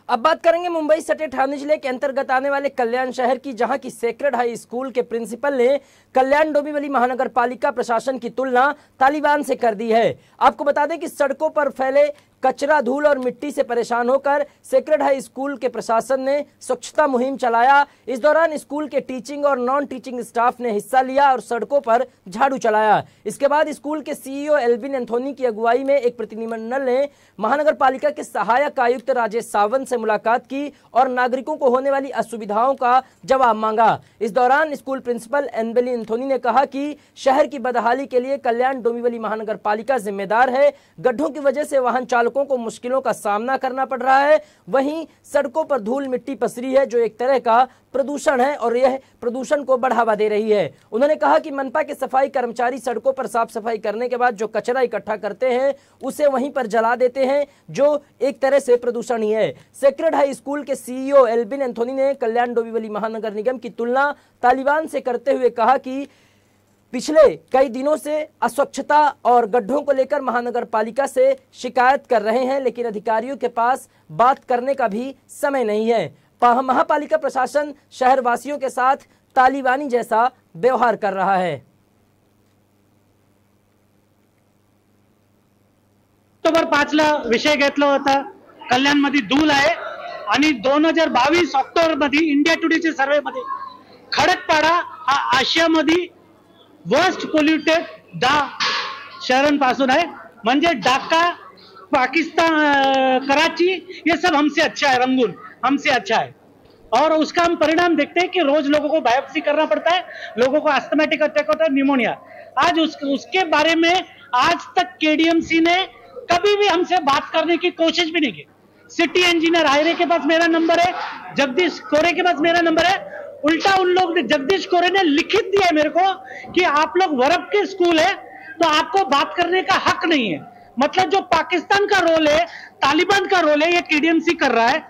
अब बात करेंगे मुंबई सटे ठाणे जिले के अंतर्गत आने वाले कल्याण शहर की, जहां की सेक्रेड हाई स्कूल के प्रिंसिपल ने कल्याण डोंबिवली महानगर पालिका प्रशासन की तुलना तालिबान से कर दी है। आपको बता दें कि सड़कों पर फैले कचरा, धूल और मिट्टी से परेशान होकर सेक्रेड हाई स्कूल के प्रशासन ने स्वच्छता मुहिम चलाया। इस दौरान स्कूल के टीचिंग और नॉन टीचिंग स्टाफ ने हिस्सा लिया और सड़कों पर झाड़ू चलाया। इसके बाद स्कूल के सीईओ एल्विन एंथोनी की अगुवाई में एक प्रतिनिधिमंडल ने महानगर पालिका के सहायक आयुक्त राजेश सावंत से मुलाकात की और नागरिकों को होने वाली असुविधाओं का जवाब मांगा। इस दौरान स्कूल प्रिंसिपल एल्विन एंथोनी ने कहा कि शहर की बदहाली के लिए कल्याण डोंबिवली महानगर पालिका जिम्मेदार है। गड्ढों की वजह से वाहन चालकों को मुश्किलों का सामना करना पड़ रहा है। वहीं सड़कों पर धूल मिट्टी पसरी है, जो एक तरह का प्रदूषण है और यह प्रदूषण को बढ़ावा दे रही है। उन्होंने कहा कि मनपा के सफाई कर्मचारी सड़कों पर साफ सफाई करने के बाद जो कचरा इकट्ठा करते हैं उसे वहीं पर जला देते हैं, जो एक तरह से प्रदूषण ही है। सेक्रेड हाई स्कूल के सीईओ एल्विन एंथोनी ने कल्याण डोंबिवली महानगर निगम की तुलना तालिबान से करते हुए कहा कि पिछले कई दिनों से अस्वच्छता और गड्ढों को लेकर महानगर पालिका से शिकायत कर रहे हैं, लेकिन अधिकारियों के पास बात करने का भी समय नहीं है। महापालिका प्रशासन शहरवासियों के साथ तालिबानी जैसा व्यवहार कर रहा है। ऑक्टोबर 5ला विषय घेतला होता, कल्याणमध्ये धूल आहे आणि 2022 ऑक्टोबरमध्ये इंडिया टुडेच्या सर्वेमध्ये खडकपाडा हा आशियामध्ये वर्स्ट पोल्युटेड 10 शहरांपासून है। म्हणजे ढाका, पाकिस्तान, कराची, ये सब हमसे अच्छा है, रंगून हमसे अच्छा है। और उसका हम परिणाम देखते हैं कि रोज लोगों को बायोप्सी करना पड़ता है, लोगों को अस्थमैटिक अटैक होता है, निमोनिया। आज उसके बारे में आज तक केडीएमसी ने कभी भी हमसे बात करने की कोशिश भी नहीं की। सिटी इंजीनियर आयरे के पास मेरा नंबर है, जगदीश कोरे के पास मेरा नंबर है। उल्टा उन लोग ने, जगदीश कोरे ने लिखित दिया है मेरे को कि आप लोग वरब के स्कूल है तो आपको बात करने का हक नहीं है। मतलब जो पाकिस्तान का रोल है, तालिबान का रोल है, ये केडीएमसी कर रहा है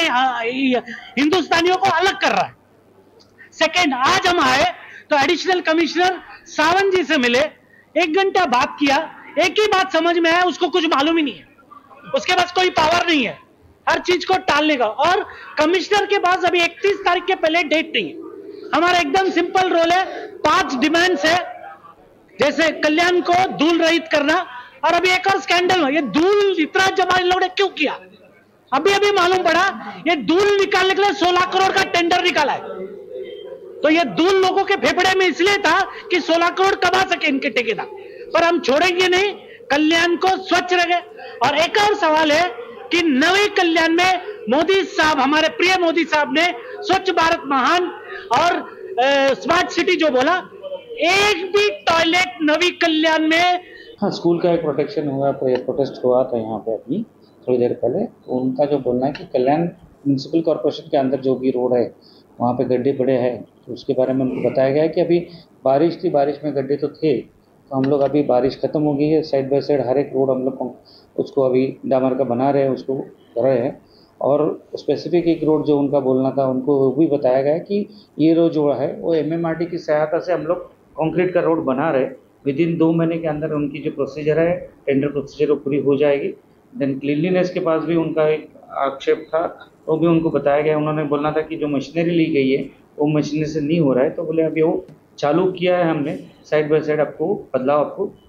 कि हिंदुस्तानियों को अलग कर रहा है। सेकंड, आज हम आए तो एडिशनल कमिश्नर सावंत जी से मिले, 1 घंटा बात किया, एक ही बात समझ में आया, उसको कुछ मालूम ही नहीं है, उसके पास कोई पावर नहीं है हर चीज को टालने का। और कमिश्नर के पास अभी 31 तारीख के पहले डेट नहीं है। हमारा एकदम सिंपल रोल है, 5 डिमांड्स है, जैसे कल्याण को धूल रहित करना। और अभी एक और स्कैंडल है, ये धूल इतना जमा इन लोगों ने क्यों किया, अभी मालूम पड़ा, ये धूल निकालने के लिए 16 करोड़ का टेंडर निकाला है। तो ये धूल लोगों के फेफड़े में इसलिए था कि 16 करोड़ कमा सके इनके ठेकेदार, पर हम छोड़ेंगे नहीं, कल्याण को स्वच्छ रखे। और एक और सवाल है कि नवे कल्याण में मोदी साहब, हमारे प्रिय मोदी साहब ने स्वच्छ भारत महान और स्मार्ट सिटी जो बोला, एक भी टॉयलेट नवी कल्याण में। हाँ, स्कूल का एक प्रोटेक्शन हुआ, प्रोटेस्ट हुआ था यहाँ पे अभी थोड़ी देर पहले। तो उनका जो बोलना है कि कल्याण म्यूनसिपल कॉर्पोरेशन के अंदर जो भी रोड है वहाँ पे गड्ढे पड़े हैं, तो उसके बारे में उनको बताया गया है कि अभी बारिश थी, बारिश में गड्ढे तो थे, तो हम लोग अभी बारिश खत्म हो गई है, साइड बाय साइड हर एक रोड हम लोग उसको अभी डामर का बना रहे हैं, उसको कर रहे हैं। और स्पेसिफिक एक रोड जो उनका बोलना था, उनको वो भी बताया गया है कि ये रोड जो है वो एमएमआरडी की सहायता से हम लोग कंक्रीट का रोड बना रहे हैं। विदिन 2 महीने के अंदर उनकी जो प्रोसीजर है, टेंडर प्रोसीजर, वो पूरी हो जाएगी। देन क्लीनलीनेस के पास भी उनका एक आक्षेप था, तो भी उनको बताया गया। उन्होंने बोलना था कि जो मशीनरी ली गई है वो मशीनरी से नहीं हो रहा है, तो बोले अभी वो चालू किया है हमने, साइड बाय साइड आपको बदलाव आपको